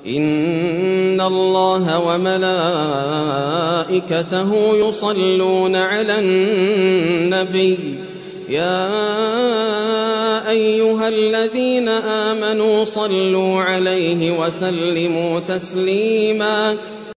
إن الله وملائكته يصلون على النبي يا أيها الذين آمنوا صلوا عليه وسلموا تسليما